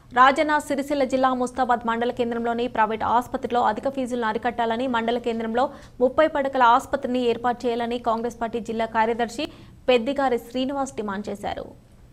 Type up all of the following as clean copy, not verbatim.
రాజన్న సిరిసిల్ల జిల్లా ముస్తాబాద్ మండల కేంద్రంలోని ప్రైవేట్ ఆసుపత్రిలో అధిక ఫీజులను అరికట్టాలని మండల కేంద్రంలో 30 పడకల ఆసుపత్రిని ఏర్పాటు చేయాలని కాంగ్రెస్ పార్టీ జిల్లా కార్యదర్శి పెద్దిగారి శ్రీనివాస్ డిమాండ్ చేశారు.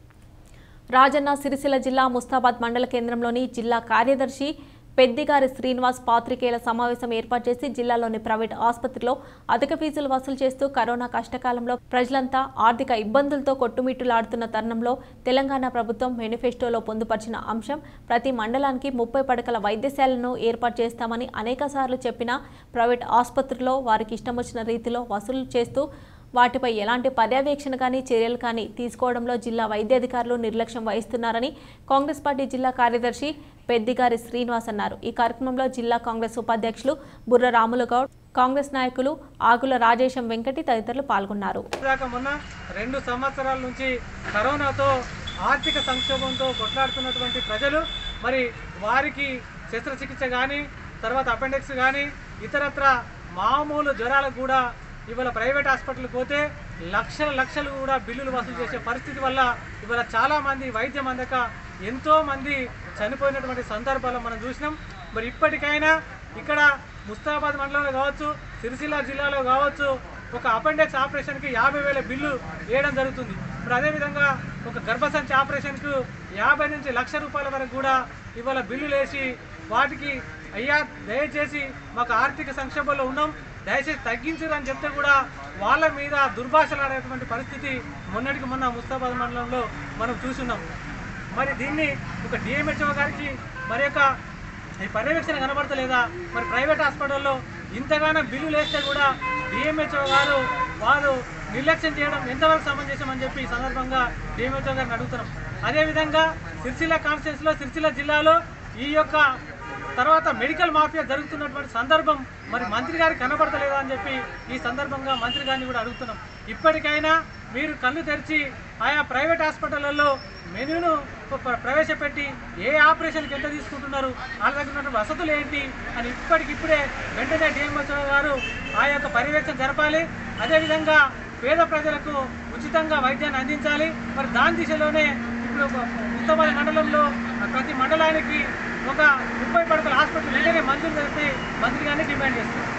రాజన్న సిరిసిల్ల జిల్లా ముస్తాబాద్ మండల కేంద్రంలోని జిల్లా కార్యదర్శి పెద్దిగారి శ్రీనివాస్ పాత్రికేయుల సమావేశం ఏర్పాటు చేసి జిల్లాలోని ప్రైవేట్ ఆసుపత్రిలో అధిక ఫీజులు వసూలు చేస్తూ కరోనా కష్టకాలంలో ప్రజలంతా ఆర్థిక ఇబ్బందులతో కొట్టుమిట్టులాడుతున్న తరుణంలో తెలంగాణ ప్రభుత్వం మేనిఫెస్టోలో పొందుపరిచిన అంశం ప్రతి మండలానికి 30 పడకల వైద్యశాలను ఏర్పాటు చేస్తామని అనేకసార్లు చెప్పినా ప్రైవేట్ ఆసుపత్రుల్లో వారికి ఇష్టమొచ్చిన రీతిలో వసూలు చేస్తూ వాటిపై ఎలాంటి పర్యవేక్షణ కానీ చర్యలు కానీ తీసుకోవడంలో జిల్లా వైద్యాధికారులు నిర్లక్ష్యం వహిస్తున్నారని కాంగ్రెస్ పార్టీ జిల్లా కార్యదర్శి పెద్దిగారి శ్రీనివాస్ అన్నారు. ఈ కార్యక్రమంలో జిల్లా కాంగ్రెస్ ఉపాధ్యక్షులు బుర్ర రాములుగౌడ్, కాంగ్రెస్ నాయకులు ఆగుల రాజేశం వెంకటి తదితరులు పాల్గొన్నారు. 2 సంవత్సరాల నుంచి కరోనాతో ఆర్థిక సంక్షోభంతో కొట్లాడుతున్నటువంటి ప్రజలు మరి వారికి శస్త్రచికిత్స కానీ తర్వాత అపెండిక్స్ కానీ ఇతరత్ర మామూలు జ్వరాలకు కూడా ఇవాళ ప్రైవేట్ హాస్పిటల్కి పోతే లక్షలు కూడా బిల్లులు వసూలు చేసే పరిస్థితి వల్ల ఇవాళ చాలామంది వైద్యం అందక ఎంతోమంది చనిపోయినటువంటి సందర్భాలు మనం చూసినాం. మరి ఇప్పటికైనా ఇక్కడ ముస్తాబాద్ మండలంలో కావచ్చు, సిరిసిల్ల జిల్లాలో కావచ్చు, ఒక అపెండిక్స్ ఆపరేషన్కి 50,000 బిల్లు వేయడం జరుగుతుంది. ఇప్పుడు అదేవిధంగా ఒక గర్భసంచి ఆపరేషన్కు 50 నుంచి ₹1,00,000 వరకు కూడా ఇవాళ బిల్లులు వేసి వాటికి అయ్యా దయచేసి మాకు ఆర్థిక సంక్షోభంలో ఉన్నాం, దయచేసి తగ్గించరని చెప్తే కూడా వాళ్ళ మీద దుర్భాషలాడేటువంటి పరిస్థితి మొన్నటికి మొన్న ముస్తాబాద్ మండలంలో మనం చూస్తున్నాం. మరి దీన్ని ఒక డిఎంహెచ్ఓ గారికి మరి యొక్క ఈ పర్యవేక్షణ కనబడతలేదా? మరి ప్రైవేట్ హాస్పిటల్లో ఇంతగానో బిల్లులు వేస్తే కూడా డిఎంహెచ్ఓ గారు వారు నిర్లక్ష్యం చేయడం ఎంతవరకు సమంజసమని చెప్పి ఈ సందర్భంగా డిఎంహెచ్ఓ గారిని అడుగుతున్నాం. అదేవిధంగా సిరిసిల్ల కాన్స్టిట్యున్సీలో సిరిసిల్ల జిల్లాలో ఈ యొక్క తర్వాత మెడికల్ మాఫియా జరుగుతున్నటువంటి సందర్భం మరి మంత్రి గారికి కనబడతలేదా అని చెప్పి ఈ సందర్భంగా మంత్రి గారిని కూడా అడుగుతున్నాం. ఇప్పటికైనా మీరు కళ్ళు తెరిచి ఆయా ప్రైవేట్ హాస్పిటళ్లలో మెనూను ప్రవేశపెట్టి ఏ ఆపరేషన్కి ఎంత తీసుకుంటున్నారు, వాళ్ళ దగ్గర ఉన్న వసతులు ఏంటి అని ఇప్పటికిప్పుడే వెంటనే డిఎంహెచ్ఓ గారు ఆ యొక్క పర్యవేక్షణ జరపాలి. అదేవిధంగా పేద ప్రజలకు ఉచితంగా వైద్యాన్ని అందించాలి. మరి దాని దిశలోనే ఇప్పుడు ముస్తాబాద్ మండలంలో ప్రతి మండలానికి ఒక 30 పడకల హాస్పిటల్ వెంటనే మంజూరు చేసి మంత్రి గారిని డిమాండ్ చేస్తారు.